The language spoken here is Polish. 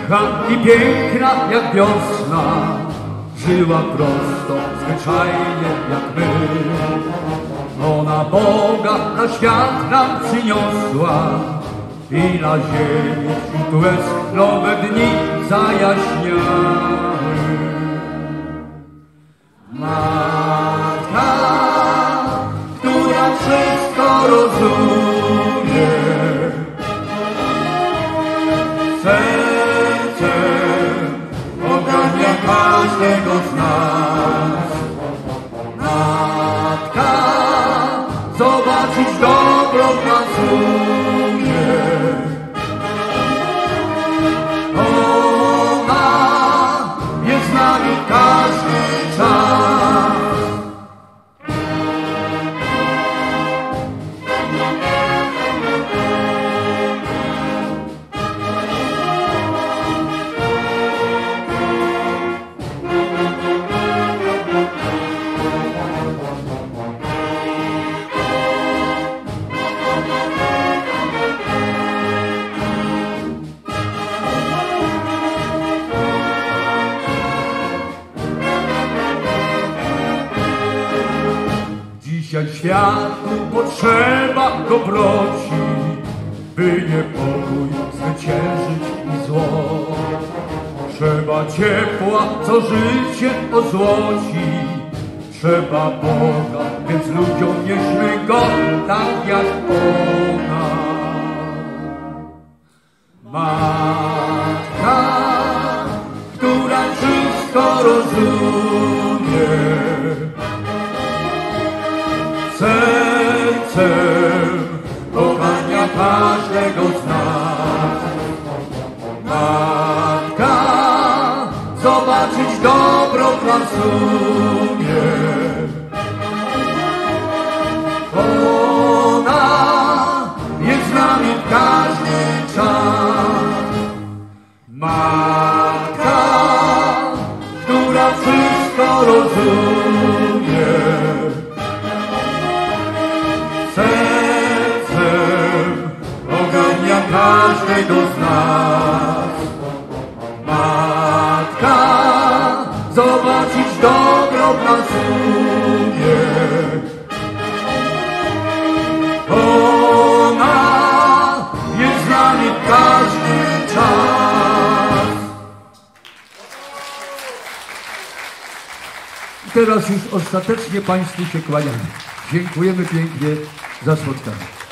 cicha i piękna jak wiosna, żyła prosto, zwyczajnie jak my. Ona Boga na świat nam przyniosła i na ziemi wśród łez nowe dni zajaśniały. Matka, która wszystko rozumie, sercem ogarnia każdego z nas. Matka zobaczyć dobro w nas umie. Ona jest z nami każdy czas. Dzisiaj światu potrzeba dobroci, by niepokój zwyciężyć i zło. Trzeba ciepła, co życie ozłoci, trzeba Boga, więc ludziom nieśmy Go tak jak ona. Matka, która wszystko rozumie, sercem ogarnia każdego z nas. Matka zobaczyć dobro w nas umie. Ona jest z nami w każdy czas. Matka, która wszystko rozumie, sercem ogarnia każdego z nas. Matka zobaczyć dobro w nas umie. Ona jest z nami w każdy czas. I teraz już ostatecznie Państwu się kłaniamy. Dziękujemy pięknie za spotkanie.